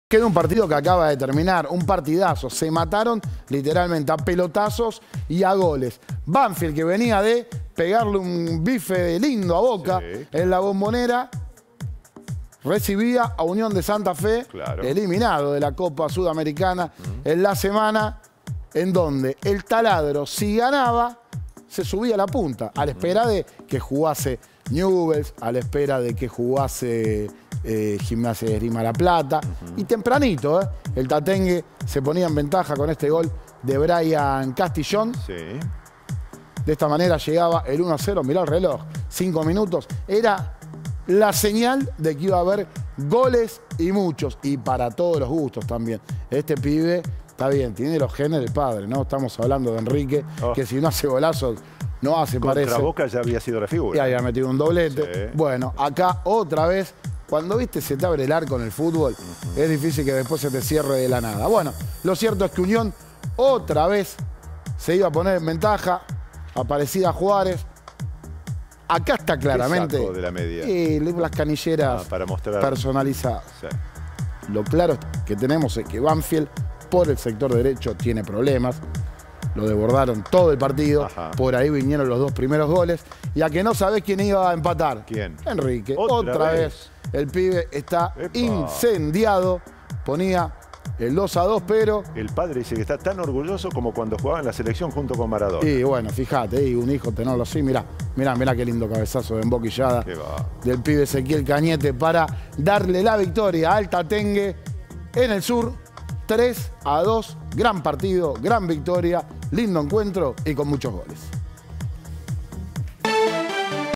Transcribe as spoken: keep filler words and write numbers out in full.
Queda un partido que acaba de terminar, un partidazo. Se mataron literalmente a pelotazos y a goles. Banfield, que venía de pegarle un bife lindo a Boca sí. en la Bombonera, recibía a Unión de Santa Fe, claro. eliminado de la Copa Sudamericana uh-huh. en la semana, en donde el taladro, si ganaba, se subía a la punta, a la espera de que jugase Newell's, a la espera de que jugase eh, Gimnasia de Esgrima La Plata. Uh-huh. Y tempranito, ¿eh? el Tatengue se ponía en ventaja con este gol de Brian Castillón. Sí. De esta manera llegaba el uno a cero. Mirá el reloj, cinco minutos. Era la señal de que iba a haber goles y muchos. Y para todos los gustos también. Este pibe, está bien, tiene los genes del padre, ¿no? Estamos hablando de Enrique, oh. que si no hace golazos, no hace, Contra parece. Boca ya había sido la figura. Y había metido un doblete. Sí. Bueno, acá otra vez, cuando viste se te abre el arco en el fútbol, uh-huh. es difícil que después se te cierre de la nada. Bueno, lo cierto es que Unión otra vez se iba a poner en ventaja. Aparecida Juárez. Acá está claramente. ¿Qué saco de la media? Y las canilleras ah, para mostrar. personalizadas. Sí. Lo claro que tenemos es que Banfield, por el sector derecho, tiene problemas. Lo desbordaron todo el partido. Ajá. Por ahí vinieron los dos primeros goles. Y a que no sabés quién iba a empatar. ¿Quién? Enrique. Otra, Otra vez. vez. El pibe está Epa. incendiado. Ponía el dos a dos, pero... El padre dice que está tan orgulloso como cuando jugaba en la selección junto con Maradona. Y bueno, fíjate, y un hijo tenerlo así. Mirá, mirá, mirá qué lindo cabezazo de emboquillada del pibe Ezequiel Cañete para darle la victoria al Tatengue en el sur. tres a dos, gran partido, gran victoria, lindo encuentro y con muchos goles.